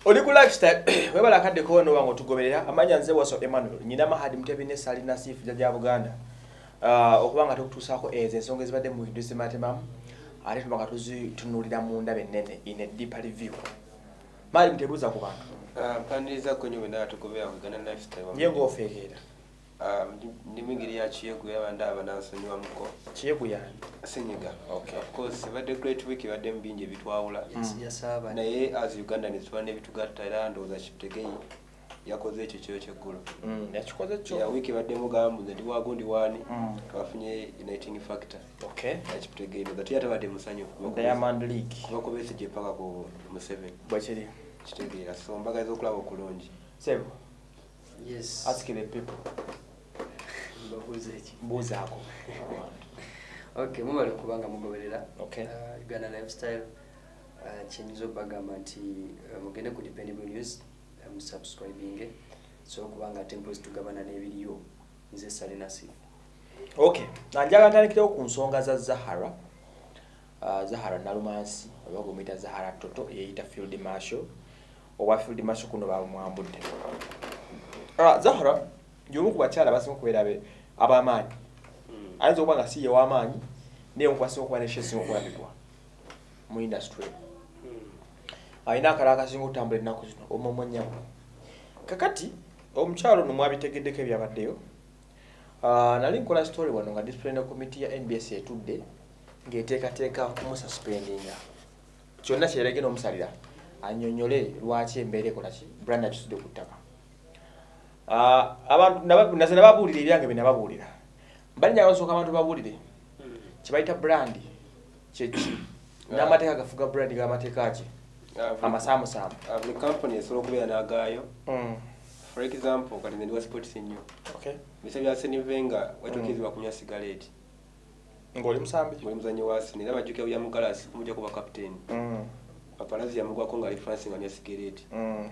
oli ku lifestyle webala kadde ko no wango tugoberera amanya nze waso Emmanuel nyina mahadi mtebine sali nasifu jaja Buganda okubanga tukutusako ensonga ezibadde mu Hinduism matemam ali tumaka tunulira mu ndabe nene in a deeper review mali mtebuza ku bantu paniriza ko nyo bena tukobera ku Uganda lifestyle yengo ofegera nimingiri ya Chiyegu yabanda abanansonyiwa muko Chiyegu yani Senyiga. Okay. Of course the great week badde mbinje bitwawula yes aba naye as Uganda nitwane bitugatta era ndoza Chiptegei yakoze ekyo kyo kyeggulo yakikoze kyo ya wiki badde mugambu ndi wagundi wani twafunye uniting factor okay Chiptegei ndo tiyata badde musanyo Diamond League kubako bese je paka ko Museveni bwachiri Chiptegei so mbaga zo kulabo kulonji sebo yes ask the people buzako okay mumale kubanga mugoberera okay Uganda lifestyle chenyizo bagamba nti mugende ku Dependable News subscribing so kubanga temples tugabana n'ebiriyo nze Salina Sifu okay nanjaga ntandikira ku nsonga za Zahara Zahara Nalumansi abagomita Zahara Toto yeita field marshal owa field marshal kuno ba mwambudde Zahara yomu kubakyala basimu kuberabe abamanyi ayinza okuba nga si ye w'amaanyi naye nkwasimu okuba neshesimu okulabikwa mu industry ayina akala akasinga okutambula ennaku zino omumonyako kakati omukyalo no mwabitegeddeko ebyabaddeyo nali nkola story wano nga disciplinary committee ya NBS etudde ng'eteekateeka kumususpendinga kyonna kyerege n'omusalira annyonnyole lwaki embeera ekolaki brand akisudde ku ttaka abantu naze nababuulira ebyange bye nababuulira mbali njagala osooka abantu babuulire kibayita brand kyeki n'amateeka gafuga brand g'amateeka ki amasaamusaamu buli company esobola okubeera n'agaayo for example kati nze ndi wa sports nnyo okay bisa bya Senivenga watukirizibwa kunywa sigaleti ng'oli musambi ng'oli muzannyi wa Arsenal era bajjukira William Gallas kumujja kuba captain paparazi yamugwako ng'ali France nga anywa sigaleti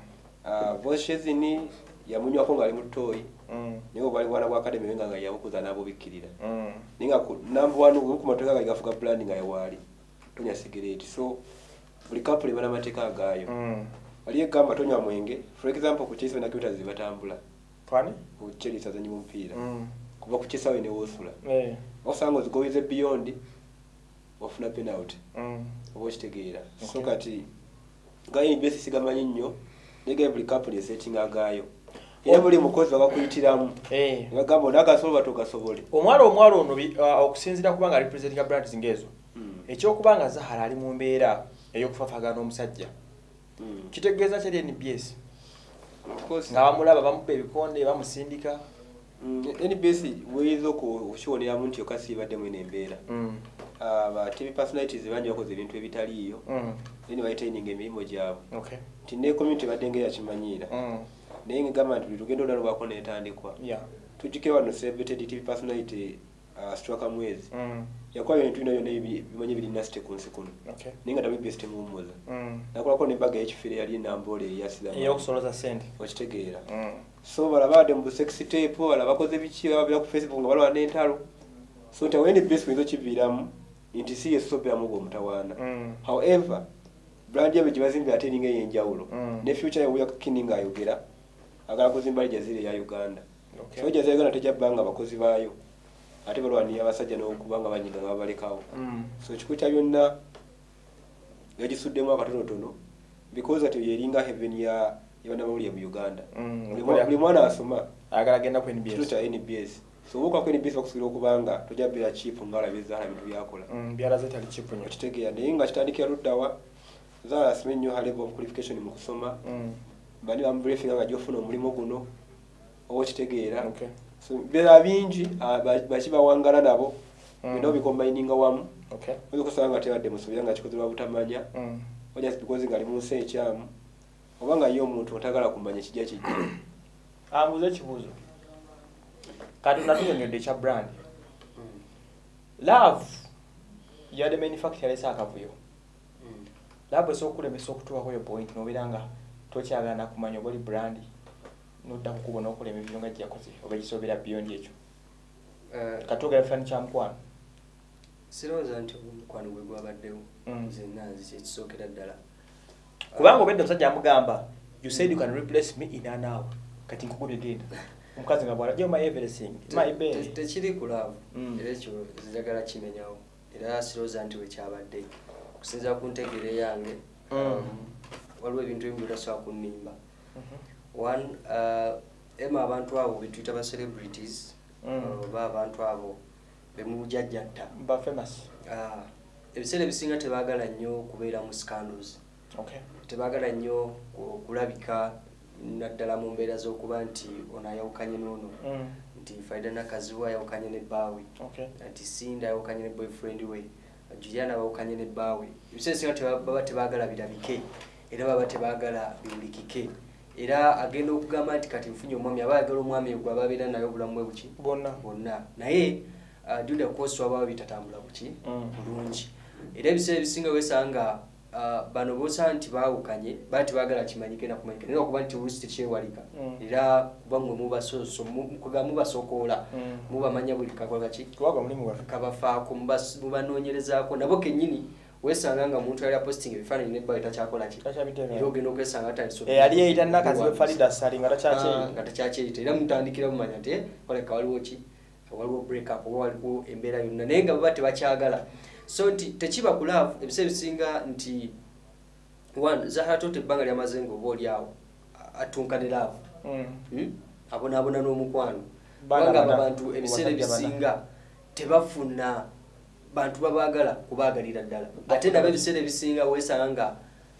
Voshezini yamunywako ng'ali mu toyi niwo bali bwana bwa academy nga yabukuza nabo bikkirira ninga number 1 ku matoka gafuga brand nga yawali tonya sigareti so buli couple bana mateka agayo ali egamba tonya mwenge for example ku Chelsea na Quitters batambula fani ku Chelsea azanyi mpira kuba ku Chelsea we ne wosula osango zigowize beyond ofuna penalty obo kitegeera so kati gayi besi sigamanyi nnyo nige buli couple setting agayo era buli mukozi bakuyitiramu bagamba nagasobola togasobole omwalo ono okusinzira kubanga representing brands ngezo ekyokubanga Zahara ali mu mbeera ey'okufafagana omusajja kitegeeza kyali NBS nga bamulaba bamubba ebikonde bamusindika NBS weyiza okukiwoneramu nti okasiibadde mwene embeera aba TV personalities bangi bakoze ebintu ebitaliiyo then bayitaininga emirimu gyabwe nti ne community badde ngeri yakimanyiira naye ngamba nti lugendo lwano lwako netandikwa tujjuke wano celebrated TV personality Straka Mwezi yakola ebintu bino byonna bimanyi biri nasite ku nsi kuno naye nga tabi best muwummuza nakolako n'embaga y'ekifere yali nambole yasiramu eyokusoloza sente okitegeera so balabadde mu sexy tape balabakoze biki babira ku Facebook nga balwa n'entalo so nti awene best kuyinza okiviiramu nti si yesoberamu gw'omutawaana however brand yabe gye bazimbira ate eringa ey'enjawulo ne future yawe yakininga ayogera agala kuzimba Aljazeera ya Uganda so Aljazeera Uganda tejja bbanga abakozi baayo ate balwaniya abasajja n'okubanga banyiga nga babalekawo so ekikuta byonna yagisuddemu akatonotono because ati yeringa heaven ya banamawulire mu Uganda buli mwana asoma agala genda ku NBS tuta NBS so woka ku NBS bakusuubira okubanga tojja beera cheap ng'alabe Zahara bintu byakola byala zetali cheap nnyo kitegeera naye nga kitandikira luddawa Zahara asimanyi nnyo her level of qualification mu kusoma bani bamubriefing nga gy'ofuna omulimu guno oba kitegeera so bera bingi bakibawangala nabo bino bikombininga wamu okusanga tebadde musuubira nga kikozerwa butamanya oja because nga ali mu nsi ekyamu oba nga ye omuntu otagala kumanya kijja kijja ambuze ekibuuzo kati natunyonyodde ekya brand love yadde manufacture yalese akavuyo love esokulemesa okutuukako yo point nobeera nga tokyagala kumanya oba oli brand nodda kukubona okola emibiro nga gyakoze oba kisobera beyond ekyo katogera fani kya mukwano sirowooza nti omukwano gwe gwabaddewo zenna nzi kyekisookera ddala kubanga obedde omusajja amugamba you said you can replace me in an hour kati nkugubye genda omukazi nga bwala you're my everything my baby tekiri ku love era ekyo ziragala kimenyawo era siroza nti wekyabadde okusinza ku ntegere yange waliwo ebintu ebimu bitasobola kunnimba one ema abantu abo betuyita ba celebrities oba abantu abo bemujajjatta ba famous ebiseera ebisinga tebaagala nnyo kubeera mu scandals tebaagala nnyo okulabika naddala mu mbeera z'okuba nti ono ayawukanye n'ono nti Faida Nakaziwa ayawukanye ne bbaawe nti Sinda ayawukanye ne boyfriend we Juliana ayawukanye ne bbaawe ebiseera ebisinga baba tebaagala birabike era baba tebaagala biwulikike era agenda okugamba nti kati nfunye omwami aba ayagala omwami ogwo ababeera naye obulamu bwe buki bonna naye due to course waba bitatambula buki bulungi era ebiseera ebisinga wesanga bano bosa nti baawukanye bati baagala kimanyike nakumanyike naye okuba nti oluusi tekyewalika era kuba mmwe mubasokoola mubamanya buli kakola ki kabafaako mubanoonyerezaako nabo kennyini wesanga nga omuntu yali aposting ebifaananyi nebbawe takyakola ki era ogenda okwesanga yali eyita Nakaziwa Farida Sali nga takyakyeyita era mutandikira mumanya nti koleka waliwo ki waliwo break up oba waliwo embeera yonna naye nga baba tebakyagala so nti tekiba ku love ebiseera bisinga nti one Zahara tote ebbanga lyamaze ng'oba oli awo atunka ne love abonaabona n'omukwano kubanga abantu ebiseera ebisinga tebafuna bantu babaagala kubaagalira ddala ate nabo ebiseera ebisinga weesanga nga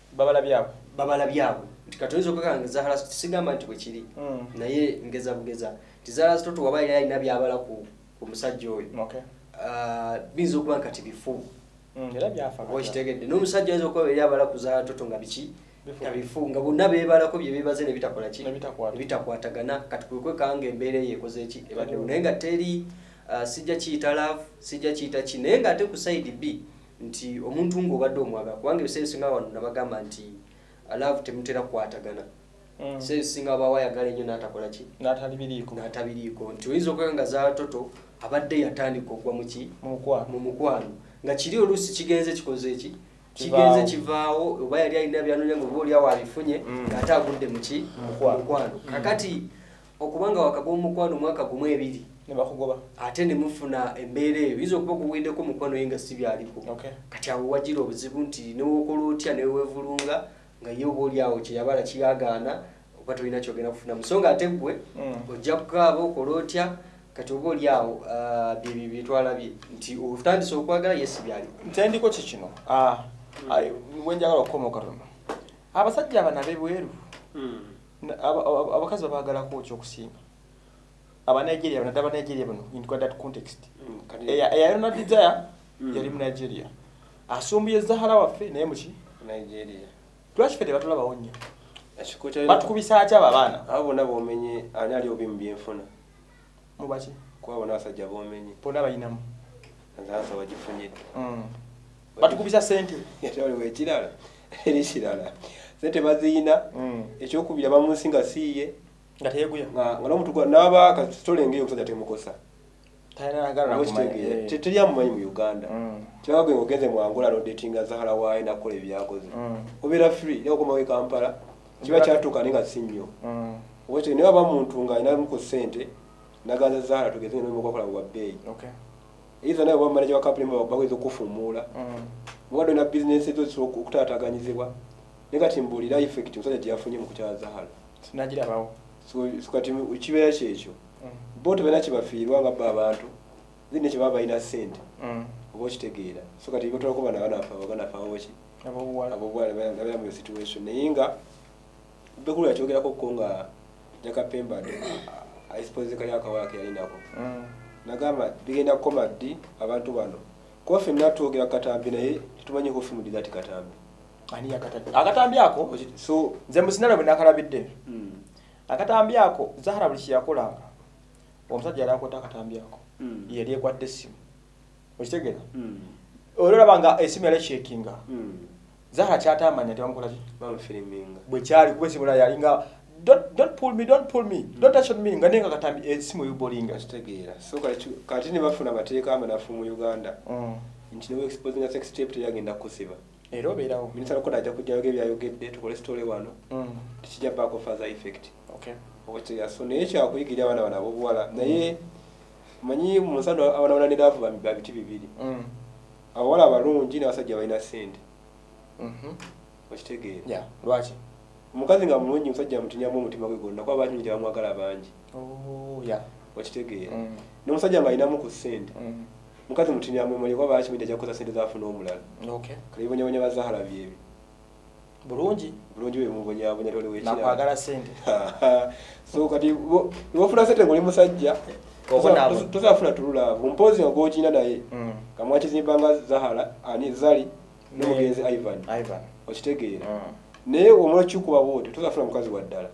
babalabyabo nti katoyinza okwekanga Zahara sigamba nti bwe kiri naye ngeza bugeza nti Zahara toto waba yali alina byabala ku musajja oyo binza okuba kati bifu era byafa okitegedde n'omusajja ayinza okuba eri abala ku Zahara toto nga biki nga bifu nga bonna beebalako bye beebaze ne bitakola ki bitakwatagana kati kwekanga embeera eyo ekoze eki ebaddewo naye nga teri sijja kiyita love sijja kiyita ki naye nga ate ku side B nti omuntu ng'obadde omwagala kubanga ebiseera ebisinga wano nabagamba nti love temutera kukwatagana ebiseera ebisinga aba wayagala ennyo n'atakola ki n'atabiriiko nti oyinza okwega nga Zahara toto abadde yatandika okugwa mu mukwano nga kiri oluusi kigenze kikoze eki kigenze kivaawo oba yali alina byanoonya ng'oba oliawo abifunye ng'ate agudde mu mukwano kakati okubanga wakagwa mu mukwano omwaka gumu ebiri ate ne mufuna embeera eyo oyinza okuba okuwiddeko mukwano ye nga si byaliko kati awo wagira obuzibu nti newokola otya newevulunga nga ye oba oliawo kyeyabala kiyagaana oba tolina kyogenda kufuna musonga ate gwe ojja kukaaba okola otya kati oba oliawo byebyo byetwalabye nti otandise okwagala yesi byaliko ntendiko kikino wenjagala okukoma okatono abasajja abana ab'ebweru abakazi babaagalako ekyokusinga Abanigeria bano in that context eyayona Desire yali mu Nigeria asumbuye Zahara waffe naye muki Nigeria twashifete batulabawo nnyo batukubisa atya abaana abo bonna bomenye ani ali obimu byenfuna mubaki kuba bona abasajja bomenye bona bayinamu Zahara wagifunyidde batukubisa sente ate waliwo ekirala eri kirala sente baziyina ekyokubira bamunsinga siiye nga teyeguya nga n'omuntu n'aba kasitole ng'eyo omusajja temukosa teri amumanyi mu Uganda kyagwe ng'ogenze mu Angola n'odetinga Zahara waaye nakola ebyakoze obeera free naye okomawo e Kampala kiba kyatuuka naye nga si nnyo obwekyo naye aba muntu ng'alinamuko ssente naganza Zahara tugeze n'omukwakola bwa bbeeyi izo naye oba manager wa company bagweza okufuumuula muwadde na bizinesi ezo zisobola okutaataganyizibwa naye kati mbuulira effect omusajja gye yafunye mu kukyawa Zahara sinagirabawo so kati kibeera kyekyo bo tebalina kyebafiirwa nga bba abantu zirina kye baba balina ssente oba okitegeera so kati botolako banafaawoki abobuwala nabeera mu situation naye nga bekulu yakyogerako ko nga Jakapemba aispoze kali akawala ke yalinako nagamba bigenda kukoma ddi abantu bano kuba ffenna twogera Katambi naye tumanyi ko fimu dizati Katambi ani yakatambi akatambi ako so nze musinala bwe nakalabidde akatambi ako Zahara buli kyeyakolanga omusajja yali akota akatambi ako yali ekwadde essimu okitegeera olwolabanga esimu yali shakinga Zahara kyatamanya nti bamukola ki bamufiliminga bwe kyali kuba esimu yalinga don't pull me don't touch on me nga nenga katambi esimu yubolinga kitegeera so kati ne bafuna amateeka amanafu mu Uganda nti newe exposing a sex tape teyagenda kusiba era obeerawo minisita lokola ajja kujjayo ebyayogedde tukole story wano tikijja baako further effect so naye kyakuyigira abaana bano ab'obuwala naye manyi mu nsano abaana bananiraavu ba biti bibiri abawala abalungi n'abasajja balina ssente okitegeera lwaki omukazi nga mulungi musajja mutinyamu omutima gwe gwonna kuba banyingi bamwagala bangi okitegeera n'omusajja nga alinamu ku ssente mukazi mutinyamu emuli kuba bakimidde ajja kukoza ssente zafuna omulala kale bibonyabonya bazahara byebyo bulungi bwemubonyabonya nakwagala ssente so kati wofuna ssente ng'oli musajja tosafuna tululaavu mpozi nga gwokina naye kamwakizimbanga zahara ani zali n'omugenzi Ivan okitegeera naye omulala kikuba bwoti tosafuna mukazi wa ddala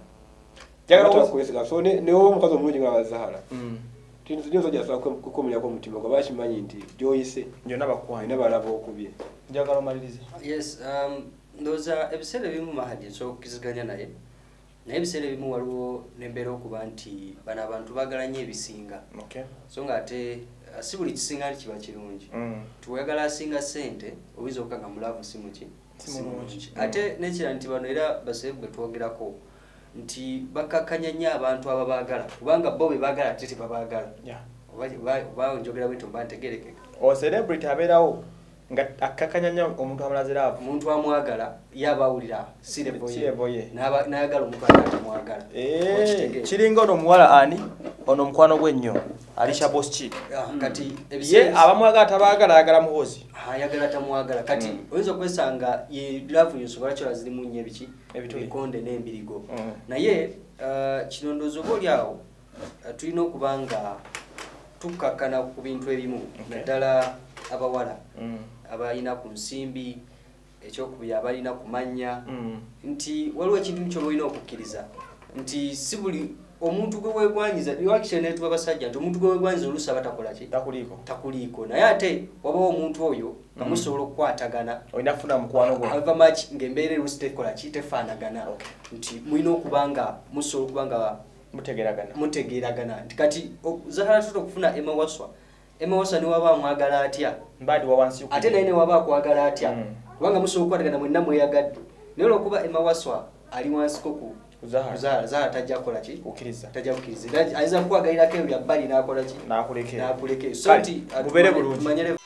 so newo omukazi omulungi nga bazahara tinsajja asobola kukomeryako omutima gwe bakimanyi nti gyoyise byonna balaba okubye njagala omalirize ndowooza ebiseera ebimu Mahadi nsobola okukkiziganya naye ebiseera ebimu waliwo nembeera okuba nti bano abantu baagala nnyo ebisinga so nga ate si buli kisinga nti kiba kirungi tiwayagala asinga ssente oyinza okuba nga mulaavu si mulungi ate nekira nti bano era baseebu bwe twogerako nti bakakkanya nnyo abantu ababaagala kubanga bo be baagala ate tebabaagala oba njogera bwento mba ntegerekeka celebrity abeerawo nga akakkanya nnyo omuntu amulaziraavu omuntu amwagala yaba awulira sirevoye n'ayagala omuntu atamwagala kiringa ono omuwala ani ono omukwano gw'ennyo Alisha Boschi kati ye abamwagala tabaagala ayagala muhozi ayagala tamwagala kati oyinza okwesanga ye love yonsobola kyola zirimu nnyo ebiki ebikonde n'embirigo naye kino ndowooza oba oli awo tulina okuba nga tukakkana ku bintu ebimu naddala abawala abalina ku nsimbi ekyokubiri abalina kumanya nti waliwo ekintu ky'oba olina okukkiriza nti si buli omuntu gwe weegwanyiza biwakisheneetuba basajja nti omuntu gwe weegwanyiza oluusi aba takola ki takuliiko naye ate wabawo omuntu oyo nga musobola okukwatagana olina kufuna mukwano gwo ava maki ng'embeera eruusi tekola ki tefaanagana nti mulina okuba nga musobola okuba nga mutegeeragana nti kati Zahara tuta okufuna Emma Waswa ne waba amwagala atya ate naye ne waba akwagala atya kubanga musobola okukwatagana mwenna mweyagadde naye olwokuba Emma Waswa ali wansiko ku Zahara tajja kukola ki tajja kukkiriza ayinza kukwagalirako ebyo bya bbali n'akola ki n'akuleke so nti mubeere bulungi